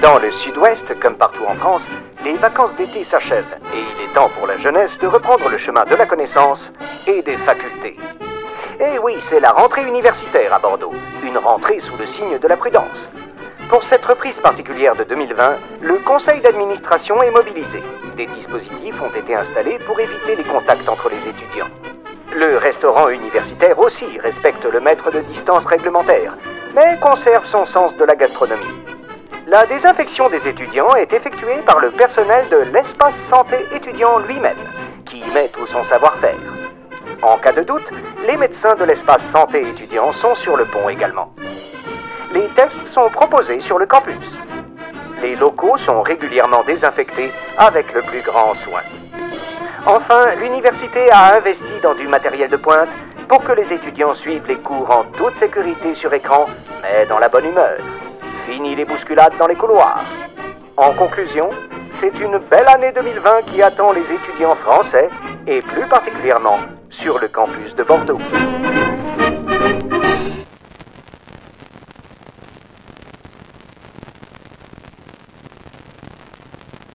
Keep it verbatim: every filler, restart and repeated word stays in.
Dans le sud-ouest, comme partout en France, les vacances d'été s'achèvent et il est temps pour la jeunesse de reprendre le chemin de la connaissance et des facultés. Et oui, c'est la rentrée universitaire à Bordeaux, une rentrée sous le signe de la prudence. Pour cette reprise particulière de deux mille vingt, le conseil d'administration est mobilisé. Des dispositifs ont été installés pour éviter les contacts entre les étudiants. Le restaurant universitaire aussi respecte le mètre de distance réglementaire, mais conserve son sens de la gastronomie. La désinfection des étudiants est effectuée par le personnel de l'espace santé étudiant lui-même, qui y met tout son savoir-faire. En cas de doute, les médecins de l'espace santé étudiant sont sur le pont également. Les tests sont proposés sur le campus. Les locaux sont régulièrement désinfectés avec le plus grand soin. Enfin, l'université a investi dans du matériel de pointe pour que les étudiants suivent les cours en toute sécurité sur écran, mais dans la bonne humeur. Fini les bousculades dans les couloirs. En conclusion, c'est une belle année deux mille vingt qui attend les étudiants français, et plus particulièrement sur le campus de Bordeaux.